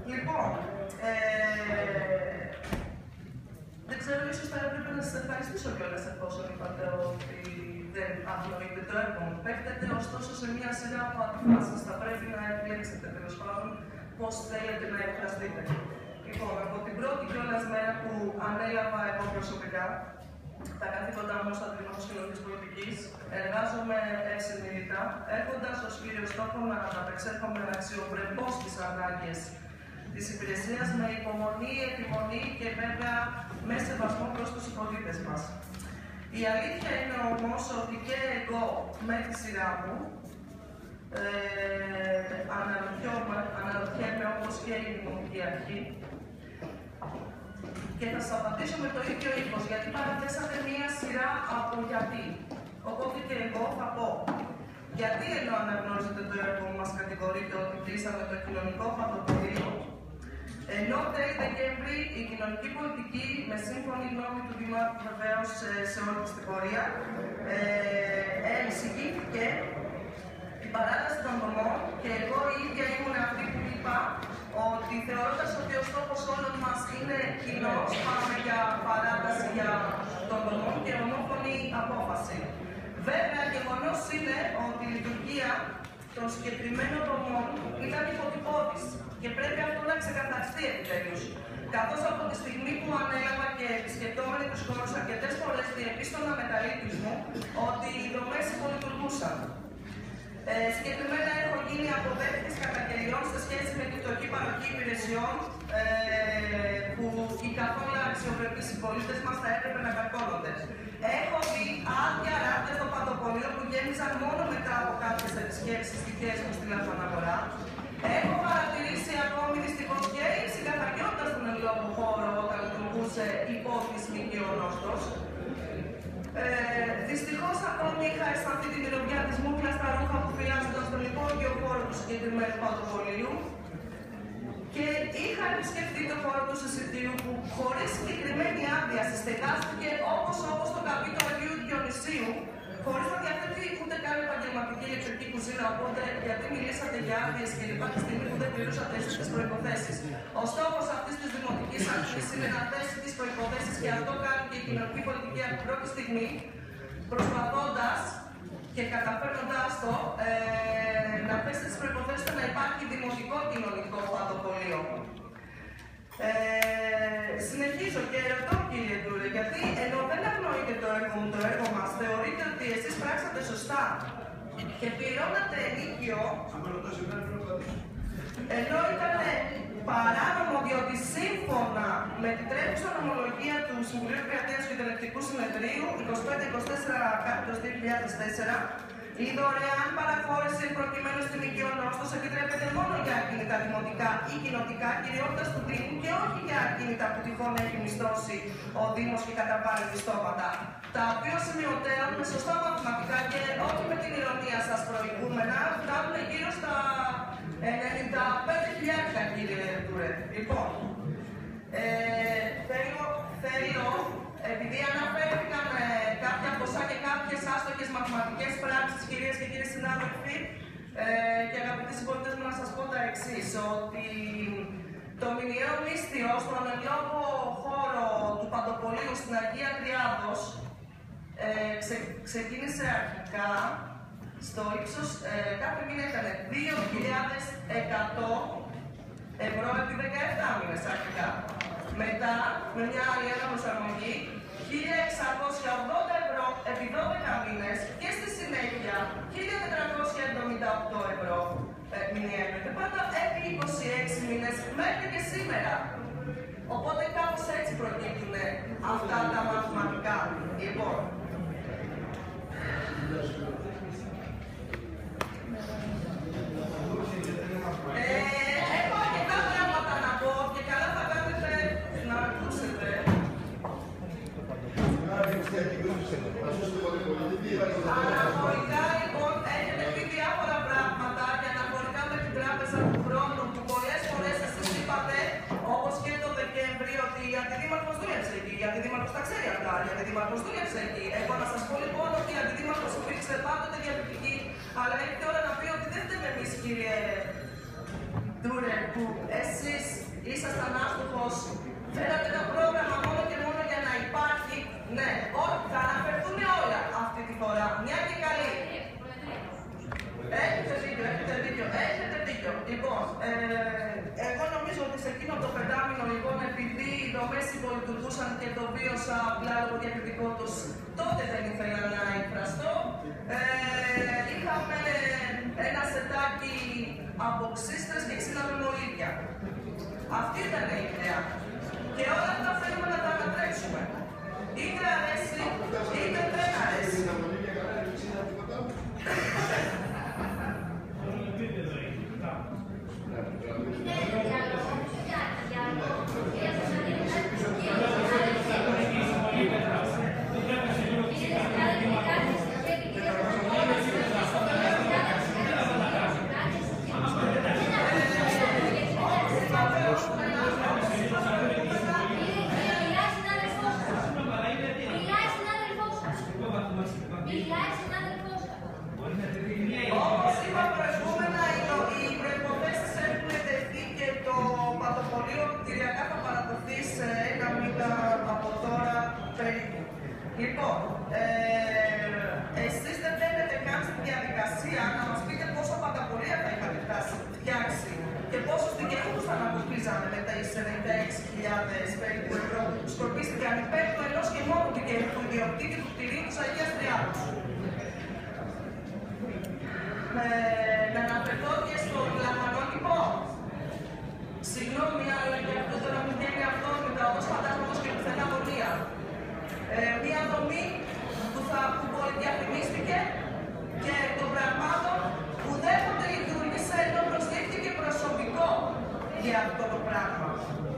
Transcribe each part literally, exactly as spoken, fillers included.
Λοιπόν, ε, δεν ξέρω, ίσως θα έπρεπε να σας ευχαριστήσω κιόλας εφόσον είπατε ότι δεν αγνοείτε το έργο μου. Παίχτετε ωστόσο σε μια σειρά από αντιφάσεις. Θα πρέπει να επιλέξετε τέλος πάντων πώς θέλετε να εκφραστείτε. Λοιπόν, από την πρώτη κιόλας μέρα που ανέλαβα εγώ προσωπικά τα καθήκοντά μου ως αντιδήμαρχος κοινωνικής πολιτικής, εργάζομαι ευσυνείδητα, έχοντας ως κύριο στόχο να ανταπεξέρχομαι αξιοπρεπώς στις ανάγκες της υπηρεσίας με υπομονή, επιμονή και βέβαια με σεβασμό προς τους υπολείπες μας. Η αλήθεια είναι όμως ότι και εγώ με τη σειρά μου ε, αναρωτιέμαι όπως και η Δημοτική Αρχή και θα σας απαντήσω με το ίδιο ύφος, γιατί παραθέσατε μία σειρά από γιατί. Οπότε και εγώ θα πω, γιατί ενώ αναγνώριζετε το έργο μου μας κατηγορείτε ότι κλείσαμε το κοινωνικό φαντοπεδίο, ενώ τέλη Δεκέμβρη η κοινωνική πολιτική, με σύμφωνη γνώμη του Δημάρχου βεβαίως σε όλη την πορεία, ε, εισηγήθηκε την παράταση των δομών και εγώ η ίδια ήμουν αυτή που είπα ότι θεωρώντας ότι ο στόχος όλων μας είναι κοινός, πάμε για παράταση για των δομών και ομόφωνη απόφαση. Βέβαια, γεγονός είναι ότι η λειτουργία των συγκεκριμένων δομών ήταν υποτυπώδης και πρέπει αυτό να ξεκαθαριστεί επιτέλους. Καθώς από τη στιγμή που ανέλαβα και επισκεπτόμενοι τους χώρους αρκετές φορές διεπίστωνα με τα λύπης μου ότι οι δομές υπολειτουργούσαν. Ε, συγκεκριμένα έχω γίνει αποδέκτης καταγγελιών σε σχέση με τη φτωχή παροχή υπηρεσιών ε, που οι καθόλου αξιοπρεπείς συμπολίτες μας θα έπρεπε να καρκώνονται. Έχω δει άδεια ράτια στο Παντοπολείο που γέμιζαν μόνο μετά από κάποιες επισκέψεις τυχαίες μου στη Λαθαναγορά. Έχω παρατηρήσει ακόμη δυστυχώς και έλλειψη καθαριότητας στον εν λόγω χώρο όταν λειτουργούσε υπόθεση νοικιονόστος. Ε, δυστυχώς ακόμη είχα αισθανθεί την μυρωδιά της μούφλας στα ρούχα που φυλάσσονταν στον υπόγειο χώρο του συγκεκριμένου Παντοπολείου και είχα επισκεφτεί το χώρο του Συσιτίου που χωρίς συγκεκριμένη άδεια συστεγάστηκε όπως όπως το καπί του Αγίου Διονυσίου, χωρίς να διαθέτει ούτε καν επαγγελματική ηλεκτρική κουζίνα. Οπότε, γιατί μιλήσατε για άδειες και λοιπά τη στιγμή που δεν πληρούσατε εσείς τις προϋποθέσεις. Ο στόχος αυτής της Δημοτικής Αρχής είναι να θέσει τις προϋποθέσεις και αυτό κάνει και η κοινωνική πολιτική από την πρώτη στιγμή, προσπαθώντας και καταφέρνοντάς το ε, να θέσει τις προϋποθέσεις να υπάρχει δημοτικό κοινωνικό Παντοπολείο. Ε, συνεχίζω και ρωτώ, κύριε Τούρε, γιατί ενώ δεν αγνοείτε το έργο μου, το έργο μας, θεωρείτε ότι εσείς πράξατε σωστά και πληρώνατε ενίκιο, ενώ ήταν παράνομο, διότι σύμφωνα με την τρέχουσα νομολογία του Συμβουλίου Επικρατείας και του Ελεκτικού Συνεδρίου είκοσι πέντε είκοσι τέσσερα δύο χιλιάδες τέσσερα, η δωρεάν παραχώρηση προκειμένου στην οικειονόστος επιτρέπεται μόνο για ακίνητα δημοτικά ή κοινοτικά κυριότητας του Δήμου και όχι για ακίνητα που τυχόν έχει μισθώσει ο Δήμος και καταβάλει μισθώματα. Τα οποία σημειωτέων με σωστά μαθηματικά και όχι με την ηρωνία σας προηγούμενα φτάνουν γύρω στα ενενήντα πέντε χιλιάδες, κύριε Τουρέ. Λοιπόν, ε, θέλω, θέλω, επειδή αναφέρθηκαν ε, κάποια ποσά και κάποιες άστοχες μαθηματικές πράξεις, κυρίες και κύριοι συνάδελφοι, ε, και αγαπητοί συμπολίτες μου, να σας πω τα εξής, ότι το μηνιαίο μίσθιο στον εν λόγω χώρο του Παντοπολείου στην Αγία Τριάδος ε, ξε, ξεκίνησε αρχικά στο ύψος, ε, κάθε μήνα ήταν δύο χιλιάδες εκατό ευρώ επί δεκαεπτά μήνες αρχικά. Μετά, με μια άλλη αναπροσαρμογή, χίλια εξακόσια ογδόντα ευρώ επί δώδεκα μήνες και στη συνέχεια χίλια τετρακόσια εβδομήντα οκτώ ευρώ ε, μηνιαία και πάντα επί είκοσι έξι μήνες μέχρι και σήμερα. Οπότε κάπως έτσι προκύπτουν αυτά τα μαθηματικά. Λοιπόν, ε, έχω αρκετά πράγματα να πω και καλά θα κάνετε να ακούσετε. Αναφορικά λοιπόν έχετε πει διάφορα πράγματα και αναφορικά με την Τράπεζα του Χρόνου που πολλές φορές εσείς είπατε, όπως και το Δεκέμβρη, ότι η Αντιδήμαρχος δούλεψε εκεί. Η Αντιδήμαρχος τα ξέρει αυτά. Η Αντιδήμαρχος δούλεψε εκεί. Εγώ να σας πω λοιπόν ότι η Αντιδήμαρχος υπήρξε πάντοτε διαλειτουργική, αλλά έχετε όλα να πει ότι δεν φταίμε εμείς, κύριε Τούρε, που εσείς ήσασταν άστοχος, θέλατε ένα πρόγραμμα μόνο και μόνο για να υπάρχει. Ναι, όχι, θα αναφερθούν όλα αυτή τη φορά. Μια και καλή. Έχετε δίκιο, έχετε δίκιο, έχετε δίκιο. Λοιπόν, ε, εγώ νομίζω ότι σε εκείνο το πεντάμινο, λοιπόν, επειδή οι δομές υπολειτουργούσαν και το βίωσα απλά λόγω διακριτικότητας, τότε δεν ήθελα να εκφραστώ. Ε, είχαμε ένα σετάκι από ξύστρες και ξύνα μεμολίδια. Αυτή ήταν η ιδέα. Και όλα αυτά θέλουμε να τα ανατρέξουμε. Είτε αρέσει, είτε δεν αρέσει. Όπως είπα προηγούμενα, οι προϋποθέσεις έχουν τεθεί και το πατοπολείο κτηριακά θα παραδοθεί σε ένα μήνα από τώρα περίπου. Λοιπόν, ε, εσείς δεν μπαίνετε καν στη διαδικασία να μας πείτε πόσα πατοπολεία θα είχατε φτιάξει και πόσους δικαιούχους θα αναποκτήσανε με τις ενενήντα έξι χιλιάδες περίπου ευρώ που σκορπίστηκαν υπέρ του ενός και μόνο δικαιούχου του ιδιοκτήτη του κτηρίου της Αγίας Τριάδος. Να αναφερθώ και στον λαχανότυπο. Συγγνώμη, αλλά και αυτό τώρα μου βγαίνει αυτόρμητα, όπως φαντάσματος και πουθενά γωνία. Ε, μια δομή που, θα, που πολυδιαφημίστηκε και των πραγμάτων που ουδέποτε λειτουργήσε ενώ προσδείχθηκε προσωπικό για αυτό το πράγμα.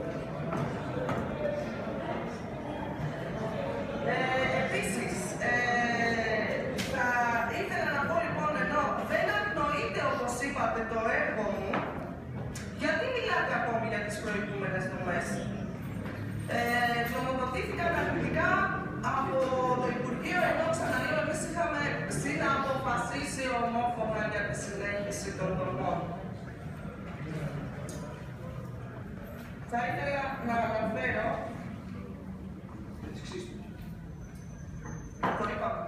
Ε, επίσης, ε, θα ήθελα να πω λοιπόν, ενώ δεν αγνοείτε όπως είπατε το έργο μου, γιατί μιλάτε ακόμη για τις προηγούμενες δομές. Ε, Νομοδοτήθηκαν αρνητικά από το Υπουργείο, ενώ ξαναλέω εμείς είχαμε συναποφασίσει ομόφωνα για τη συνέχιση των δομών. Θα ήθελα να αναφέρω. Το είπαμε.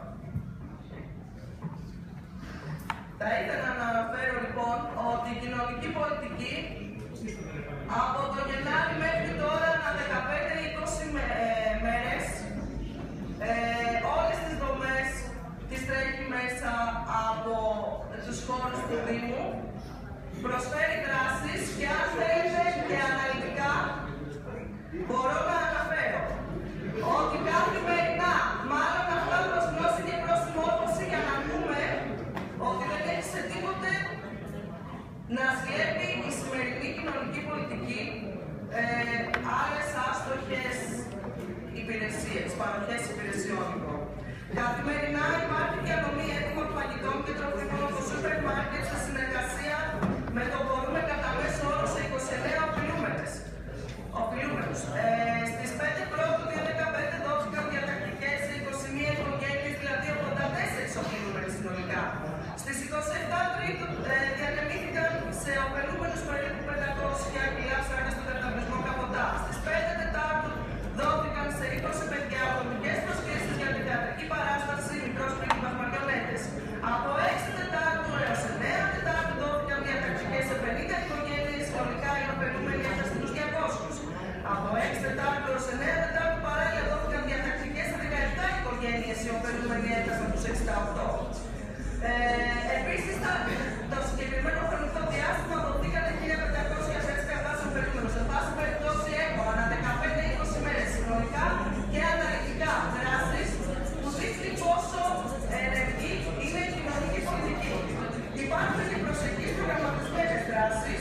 Θα ήθελα να αναφέρω λοιπόν ότι η κοινωνική πολιτική από το Γενάρη μέχρι τώρα, ανά δεκαπέντε με είκοσι μέρες, ε, όλες τις δομές τις τρέχει μέσα από τους χώρους του Δήμου, προσφέρει δράσεις και αν θέλετε και αναλυτικά μπορώ να αναφέρω ότι καθημερινά, μάλλον αυτά προς γνώση και προς συμμόρφωση για να πούμε ότι δεν έχει σε τίποτε να σκλέπει η σημερινή κοινωνική πολιτική ε, άλλες άστοχες υπηρεσίες, παροχές υπηρεσιών. Καθημερινά υπάρχει διανομή έτοιμων φαγητών και τροφίμων από το σούπερ μάρκετ σε συνεργασία με το μπορούμε κατά μέσο όρο σε είκοσι εννέα οφειλούμενες. Οφειλούμενους. Ε, στις πέντε πρώτου δύο χιλιάδες δεκαπέντε δόθηκαν διατακτικές σε είκοσι μία οικογένειες, δηλαδή ογδόντα τέσσερις οφειλούμενες συνολικά. Στις είκοσι επτά Τρίτου ε, διατεμήθηκαν σε ωφελούμενους περίπου πεντακόσια κιλά ψάρια στον τερταπισμό Καποτά. Στις πέντε Τετάρτου δόθηκαν σε είκοσι παιδιά ατομικές προσκλήσεις για την θεατρική παράσταση Μικρός πρίγκιπας Μαριονέτες. Από έξι Τετάρτου έως εννέα Τετάρτου δόθηκαν διατακτικές σε πενήντα οικογένειες, συνολικά οι ωφελούμενοι έφτασαν τους διακόσιους. Από έξι Τετάρτου έως εννέα Τετάρτου παράλληλα δόθηκαν διατακτικές σε δεκαεπτά οικογένειες, οι ωφελούμενοι έφτασαν τους εξήντα οκτώ. Ε, επίσης, το συγκεκριμένο χρονικό διάστημα δοθήκαν χίλια πεντακόσια θέσεις κατάσταση ωφελούμενους. Σε πάση περιπτώσει, έχω ανά δεκαπέντε με είκοσι μέρες συνολικά και αναλυτικά δράσεις που δείχνει πόσο ενεργή είναι η κοινωνική πολιτική. Υπάρχουν οι προσεχείς προγραμματισμένες δράσεις.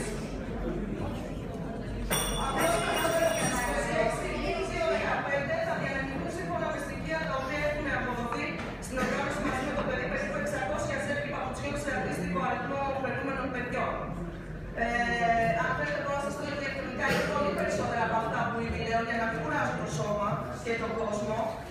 Απλώς το δύο δεκαπέντε θα διανεμηθούν σύμφωνα με στοιχεία τα οποία έχουν αποδοθεί στην οργάνωση μαζί με το παιδί περίπου εξακόσια ζεύγη παπουτσιών σε αντίστοιχο αριθμό ωφελούμενων παιδιών. Ε, αν θέλετε μπορώ να σας στείλω ηλεκτρονικά, είναι πολύ περισσότερα από αυτά που ήδη λέω για να μην κουράζω το σώμα και τον κόσμο.